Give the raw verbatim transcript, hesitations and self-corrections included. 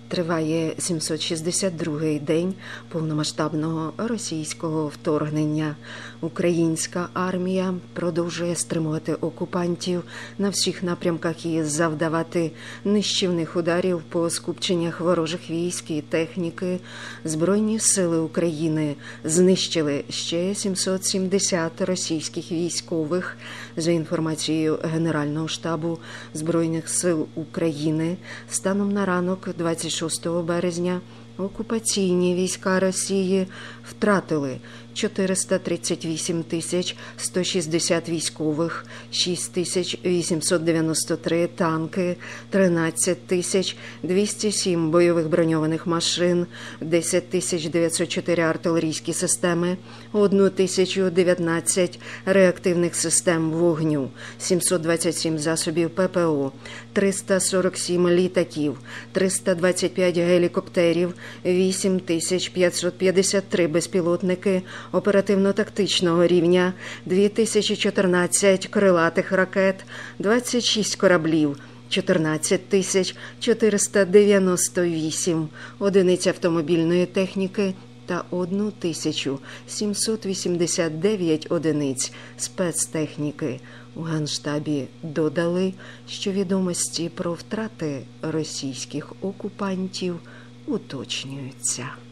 Триває сімсот шістдесят другий день повномасштабного російського вторгнення. Українська армія продовжує стримувати окупантів на всіх напрямках і завдавати нищівних ударів по скупченнях ворожих військ і техніки. Збройні сили України знищили ще сімсот сімдесят російських військових. За інформацією Генерального штабу Збройних сил України, станом на ранок двадцять шостого березня окупаційні війська Росії втратили чотириста тридцять вісім тисяч сто шістдесят військових, шість тисяч вісімсот дев'яносто три танки, тринадцять тисяч двісті сім бойових броньованих машин, десять тисяч дев'ятсот чотири артилерійські системи, тисячу дев'ятнадцять реактивних систем вогню, сімсот двадцять сім засобів ППО, триста сорок сім літаків, триста двадцять п'ять гелікоптерів, вісім тисяч п'ятсот п'ятдесят три безпілотники оперативно-тактичного рівня, дві тисячі чотирнадцять крилатих ракет, двадцять шість кораблів, чотирнадцять тисяч чотириста дев'яносто вісім одиниць автомобільної техніки та тисячу сімсот вісімдесят дев'ять одиниць спецтехніки. У Генштабі додали, що відомості про втрати російських окупантів уточнюються.